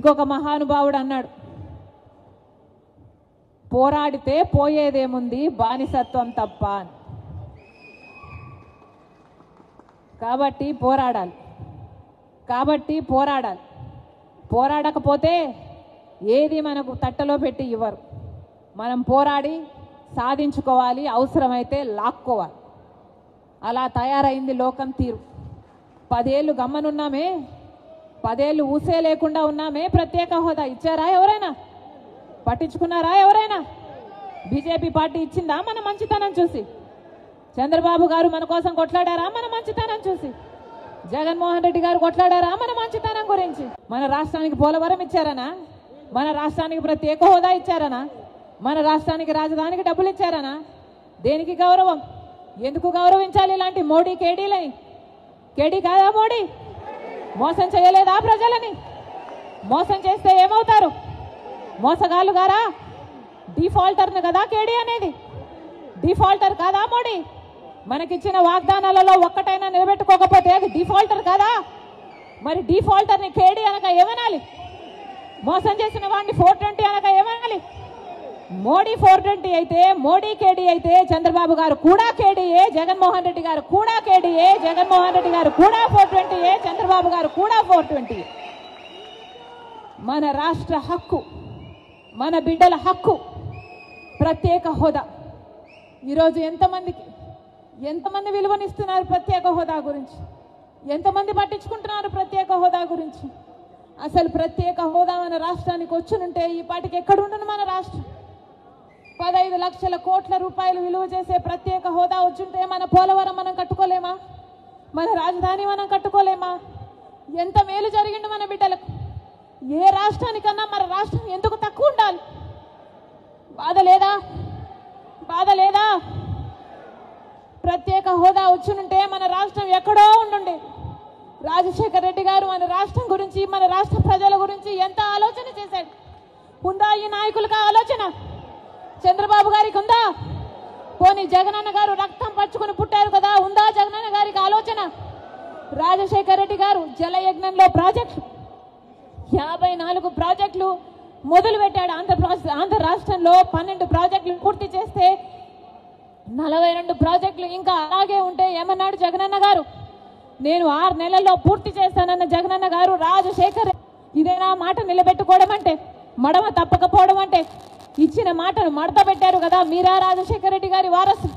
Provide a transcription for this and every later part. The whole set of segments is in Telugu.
ఇంకొక మహానుభావుడు అన్నాడు, పోరాడితే పోయేదేముంది బానిసత్వం తప్ప అని. కాబట్టి పోరాడాలి. పోరాడకపోతే ఏది మనకు తట్టలో పెట్టి ఇవ్వరు. మనం పోరాడి సాధించుకోవాలి, అవసరమైతే లాక్కోవాలి. అలా తయారైంది లోకం తీరు. 10 ఏళ్ళు గమ్మనున్నామే, 10 ఏళ్ళు ఊసే లేకుండా ఉన్నామే. ప్రత్యేక హోదా ఇచ్చారా ఎవరైనా? పట్టించుకున్నారా ఎవరైనా? బీజేపీ పార్టీ ఇచ్చిందా మన మంచితనం చూసి? చంద్రబాబు గారు మన కోసం కొట్లాడారా మన మంచితనం చూసి? జగన్మోహన్ రెడ్డి గారు కొట్లాడారా మన మంచితనం గురించి? మన రాష్ట్రానికి పోలవరం ఇచ్చారనా? మన రాష్ట్రానికి ప్రత్యేక హోదా ఇచ్చారనా? మన రాష్ట్రానికి రాజధానికి డబ్బులు ఇచ్చారనా? దేనికి గౌరవం? ఎందుకు గౌరవించాలి ఇలాంటి మోడీ కేడీలని? కేడీ కాదా మోడీ? మోసం చేయలేదా ప్రజలని? మోసం చేస్తే ఏమవుతారు? మోసగాళ్ళు గారా? డిఫాల్టర్ను కదా కేడీ అనేది. డిఫాల్టర్ కాదా మోడీ? మనకిచ్చిన వాగ్దానాలలో ఒక్కటైనా నిలబెట్టుకోకపోతే అది డిఫాల్టర్ కాదా? మరి డిఫాల్టర్ని కేడీ అనక ఏమనాలి? మోసం చేసిన వాడిని 420 అనక ఏమనాలి? మోడీ 420 అయితే, మోడీ కేడీ అయితే చంద్రబాబు గారు కూడా కేడీయే, జగన్మోహన్ రెడ్డి గారు కూడా కేడీయే, జగన్మోహన్ రెడ్డి గారు కూడా 420, చంద్రబాబు గారు కూడా 420. మన రాష్ట్ర హక్కు, మన బిడ్డల హక్కు ప్రత్యేక హోదా. ఈరోజు ఎంతమంది విలువనిస్తున్నారు ప్రత్యేక హోదా గురించి? ఎంతమంది పట్టించుకుంటున్నారు ప్రత్యేక హోదా గురించి? అసలు ప్రత్యేక హోదా మన రాష్ట్రానికి వచ్చునుంటే ఈ పాటికి ఎక్కడుండును మన రాష్ట్రం? 15 లక్షల కోట్ల రూపాయలు విలువ చేసే ప్రత్యేక హోదా వచ్చుంటే మన పోలవరం మనం కట్టుకోలేమా? మన రాజధాని మనం కట్టుకోలేమా? ఎంత మేలు జరిగిండు మన బిడ్డలకు. ఏ రాష్ట్రానికన్నా మన రాష్ట్రం ఎందుకు తక్కువ ఉండాలి? బాధ లేదా? ప్రత్యేక హోదా వచ్చునుంటే మన రాష్ట్రం ఎక్కడో ఉండుండే. రాజశేఖర్ రెడ్డి గారు మన రాష్ట్రం గురించి, మన రాష్ట్ర ప్రజల గురించి ఎంత ఆలోచన చేశాడు. ఉందా ఈ నాయకులకు ఆలోచన? చంద్రబాబు గారికి ఉందా? పోనీ జగనన్న గారు రక్తం పచ్చుకుని పుట్టారు కదా, ఉందా జగనన్న గారికి ఆలోచన? రాజశేఖర్ రెడ్డి గారు జలయజ్ఞంలో ప్రాజెక్టులు 54 ప్రాజెక్టులు మొదలు పెట్టాడు. ఆంధ్ర రాష్ట్రంలో 12 ప్రాజెక్టులు పూర్తి చేస్తే 42 ప్రాజెక్టులు ఇంకా అలాగే ఉంటే ఏమన్నాడు జగనన్న గారు? నేను 6 నెలల్లో పూర్తి చేస్తానన్న జగనన్న గారు రాజశేఖర్ ఇదేనా మాట నిలబెట్టుకోవడం అంటే? మడమ తప్పకపోవడం అంటే? ఇచ్చిన మాటను మడత పెట్టారు కదా మీరా రాజశేఖర్ రెడ్డి గారి వారసు?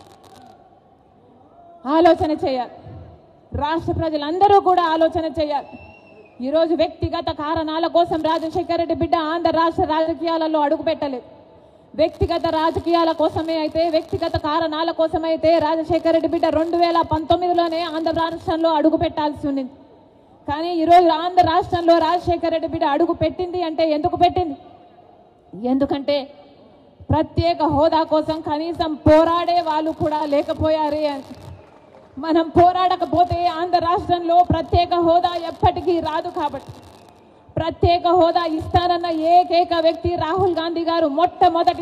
ఆలోచన చేయాలి. రాష్ట్ర ప్రజలందరూ కూడా ఆలోచన చేయాలి. ఈరోజు వ్యక్తిగత కారణాల కోసం రాజశేఖర్ రెడ్డి బిడ్డ ఆంధ్ర రాష్ట్ర రాజకీయాలలో అడుగు పెట్టలేదు. వ్యక్తిగత రాజకీయాల కోసమే అయితే, వ్యక్తిగత కారణాల కోసమైతే రాజశేఖర్ రెడ్డి బిడ్డ 2019లోనే ఆంధ్ర రాష్ట్రంలో అడుగు పెట్టాల్సి ఉంది. కానీ ఈరోజు ఆంధ్ర రాష్ట్రంలో రాజశేఖర్ రెడ్డి బిడ్డ అడుగు పెట్టింది అంటే ఎందుకు పెట్టింది? ఎందుకంటే ప్రత్యేక హోదా కోసం కనీసం పోరాడే వాళ్ళు కూడా లేకపోయారే అని. మనం పోరాడకపోతే ఆంధ్ర రాష్ట్రంలో ప్రత్యేక హోదా ఎప్పటికీ రాదు. కాబట్టి ప్రత్యేక హోదా ఇస్తారన్న ఏకైక వ్యక్తి రాహుల్ గాంధీ గారు. మొట్టమొదటి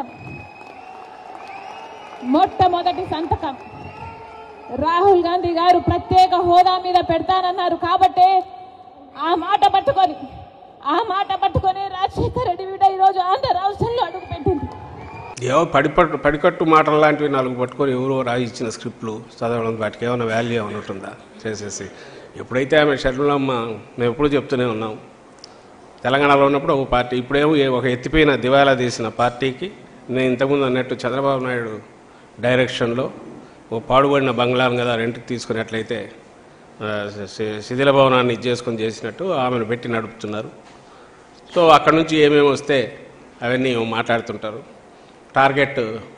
సంతకం రాహుల్ గాంధీ గారు ప్రత్యేక హోదా మీద పెడతానన్నారు. కాబట్టి ఆ మాట పట్టుకొని రాజశేఖర్ రెడ్డి బిడ్డ ఈరోజు ఆంధ్ర రాష్ట్రంలో అడుగు పెట్టింది. ఏవో పడికట్టు మాటలు లాంటివి 4 పట్టుకొని ఎవరో రాయి ఇచ్చిన స్క్రిప్ట్లు చదవడం, వాటికి ఏమైనా వాల్యూ ఏమైనా ఉంటుందా? చేసేసి ఎప్పుడైతే ఆమె షర్మిలమ్మ, మేము ఎప్పుడూ చెప్తూనే ఉన్నాం, తెలంగాణలో ఉన్నప్పుడు ఒక పార్టీ, ఇప్పుడేమో ఒక ఎత్తిపోయిన దివాలా తీసిన పార్టీకి, నేను ఇంతకుముందు అన్నట్టు చంద్రబాబు నాయుడు డైరెక్షన్లో ఓ పాడుబడిన బంగ్లాను కదా రెంట్కి తీసుకున్నట్లయితే శిథిల భవనాన్ని చేసినట్టు ఆమెను పెట్టి నడుపుతున్నారు. సో అక్కడ నుంచి ఏమేమి వస్తే అవన్నీ మాట్లాడుతుంటారు. టార్గెట్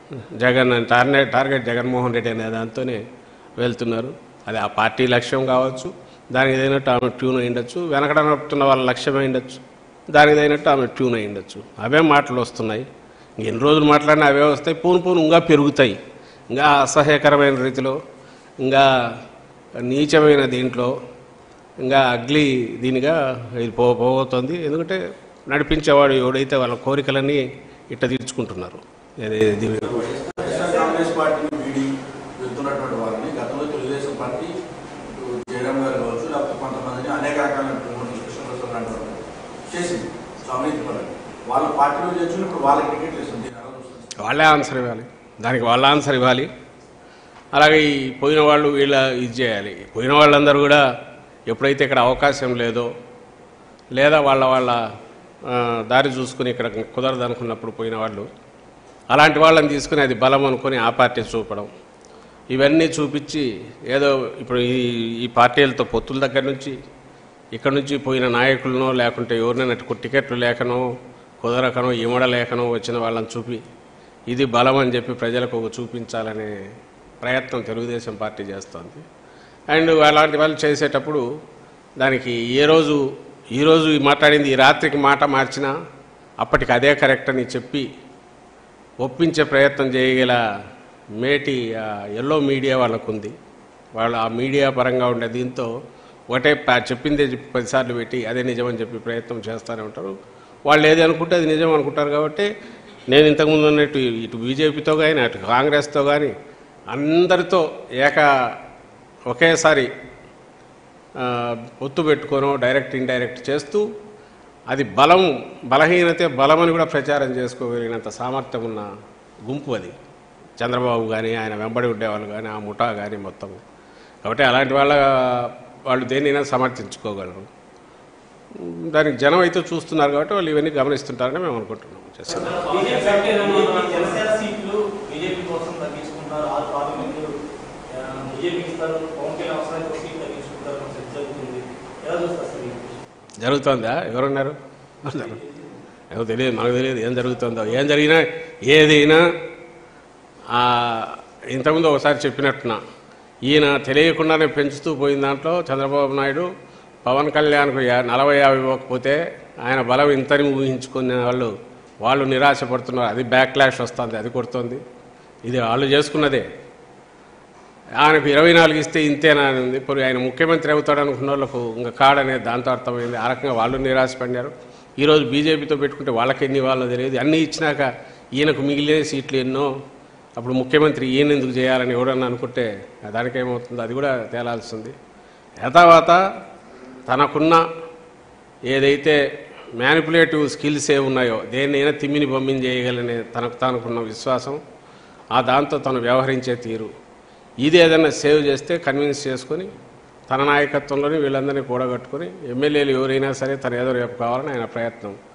జగన్మోహన్ రెడ్డి అనే దాంతోనే వెళ్తున్నారు. అది ఆ పార్టీ లక్ష్యం కావచ్చు, దానికి తగినట్టు ఆమె ట్యూన్ అయి ఉండొచ్చు, వెనకడ నడుపుతున్న వాళ్ళ లక్ష్యం అయి ఉండొచ్చు, దానికి తగినట్టు ఆమె ట్యూన్ అయి ఉండొచ్చు. అవే మాటలు వస్తున్నాయి. ఎన్ని రోజులు మాట్లాడినా అవే వస్తాయి. పూను ఇంకా పెరుగుతాయి. ఇంకా అసహ్యకరమైన రీతిలో, ఇంకా నీచమైన దీంట్లో, ఇంకా అగ్లీ దీనిగా ఇది పోబోతుంది. ఎందుకంటే నడిపించేవాడు ఎవడైతే వాళ్ళ కోరికలన్నీ ఇట్ట తీర్చుకుంటున్నారు. కాంగ్రెస్ పార్టీని వీడి వెళ్తున్నటువంటి వారిని గతంలో తెలుగుదేశం పార్టీ జయరామ్ గారు కావచ్చు, లేకపోతే కొంతమందిని అనేక రకాల చేసింది. సో అవినీతి పరంగా వాళ్ళ పార్టీలో చేర్చుకుని ఇప్పుడు వాళ్ళకి టికెట్లు ఇస్తుంది. వాళ్ళే ఆన్సర్ ఇవ్వాలి, దానికి వాళ్ళ ఆన్సర్ ఇవ్వాలి. అలాగే ఈ పోయిన వాళ్ళు వీళ్ళ ఇది చేయాలి. పోయిన వాళ్ళందరూ కూడా ఎప్పుడైతే ఇక్కడ అవకాశం లేదో లేదా వాళ్ళ దారి చూసుకుని ఇక్కడ కుదరదు అనుకున్నప్పుడు పోయిన వాళ్ళు అలాంటి వాళ్ళని తీసుకుని అది బలం అనుకొని ఆ పార్టీ చూపడం, ఇవన్నీ చూపించి ఏదో ఇప్పుడు ఈ పార్టీలతో పొత్తుల దగ్గర నుంచి ఇక్కడ నుంచి పోయిన నాయకులనో లేకుంటే ఎవరినైనా టికెట్లు లేకనో కుదరకనో ఇమడలేకనో వచ్చిన వాళ్ళని చూపి ఇది బలం అని చెప్పి ప్రజలకు చూపించాలనే ప్రయత్నం తెలుగుదేశం పార్టీ చేస్తోంది. అండ్ అలాంటి వాళ్ళు చేసేటప్పుడు దానికి ఈరోజు మాట్లాడింది ఈ రాత్రికి మాట మార్చినా అప్పటికి అదే కరెక్ట్ అని చెప్పి ఒప్పించే ప్రయత్నం చేయగల మేటి ఎల్లో మీడియా వాళ్ళకు ఉంది. వాళ్ళు ఆ మీడియా పరంగా ఉండే దీంతో ఒకటే చెప్పిందే 10 సార్లు పెట్టి అదే నిజమని చెప్పి ప్రయత్నం చేస్తూనే ఉంటారు. వాళ్ళు ఏది అనుకుంటే అది నిజం అనుకుంటారు. కాబట్టి నేను ఇంతకుముందు అన్నట్టు ఇటు బీజేపీతో కానీ అటు కాంగ్రెస్తో కానీ అందరితో ఒకేసారి పొత్తు పెట్టుకోనో డైరెక్ట్ ఇండైరెక్ట్ చేస్తూ అది బలహీనతే బలమని కూడా ప్రచారం చేసుకోగలిగినంత సామర్థ్యం ఉన్న గుంపు అది. చంద్రబాబు కానీ ఆయన వెంబడి ఉండేవాళ్ళు కానీ ఆ ముఠా కానీ మొత్తం. కాబట్టి అలాంటి వాళ్ళు దేన్నైనా సమర్థించుకోగలరు. దానికి జనం అయితే చూస్తున్నారు కాబట్టి వాళ్ళు ఇవన్నీ గమనిస్తుంటారని మేము అనుకుంటున్నాం. జరుగుతుందా? ఎవరున్నారు? ఏమో తెలియదు, మనకు తెలియదు ఏం జరుగుతుందో. ఏం జరిగినా ఏదైనా ఇంతకుముందు ఒకసారి చెప్పినట్టున్నా ఈయన తెలియకుండానే పెంచుతూ పోయిన దాంట్లో చంద్రబాబు నాయుడు పవన్ కళ్యాణ్కు 40-50 ఇవ్వకపోతే ఆయన బలం ఇంతని ఊహించుకునే వాళ్ళు నిరాశపడుతున్నారు. అది బ్యాక్లాష్ వస్తుంది, అది కొడుతుంది. ఇది వాళ్ళు చేసుకున్నదే. ఆయనకు 24 ఇస్తే ఇంతేనా అని ఉంది. ఇప్పుడు ఆయన ముఖ్యమంత్రి అవుతాడు అనుకున్న వాళ్ళకు ఇంకా కాడనే దాంతో అర్థమైంది. ఆ రకంగా వాళ్ళు నిరాశపడినారు. ఈరోజు బీజేపీతో పెట్టుకుంటే వాళ్ళకి ఎన్ని వాళ్ళో తెలియదు. అన్నీ ఇచ్చినాక ఈయనకు మిగిలిన సీట్లు ఎన్నో, అప్పుడు ముఖ్యమంత్రి ఈయన ఎందుకు చేయాలని ఎవడన్నా అనుకుంటే దానికేమవుతుందో అది కూడా తేలాల్సింది. యథావాత తనకున్న ఏదైతే మ్యానిపులేటివ్ స్కిల్స్ ఉన్నాయో దేన్నైనా తిమ్మిని బొమ్మిని చేయగలనే తనకున్న విశ్వాసం, ఆ దాంతో తను వ్యవహరించే తీరు, ఇది ఏదైనా సేవ్ చేస్తే కన్విన్స్ చేసుకొని తన నాయకత్వంలోని వీళ్ళందరినీ కూడగట్టుకొని ఎమ్మెల్యేలు ఎవరైనా సరే తను ఏదో రేపు కావాలని ఆయన ప్రయత్నం.